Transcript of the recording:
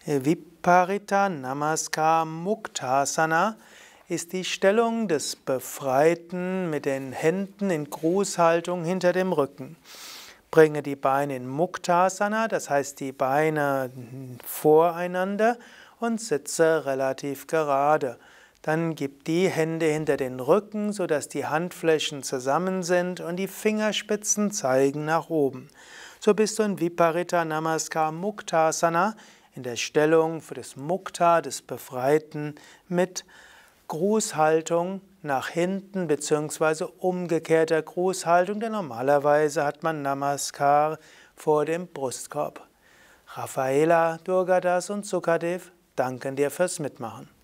Viparita Namaskar Muktasana ist die Stellung des Befreiten mit den Händen in Grußhaltung hinter dem Rücken. Bringe die Beine in Muktasana, das heißt die Beine voreinander, und sitze relativ gerade. Dann gib die Hände hinter den Rücken, sodass die Handflächen zusammen sind und die Fingerspitzen zeigen nach oben. So bist du in Viparita Namaskar Muktasana in der Stellung für das Mukta, des Befreiten, mit Grußhaltung nach hinten bzw. umgekehrter Grußhaltung, denn normalerweise hat man Namaskar vor dem Brustkorb. Rafaela, Durgadas und Sukadev danken dir fürs Mitmachen.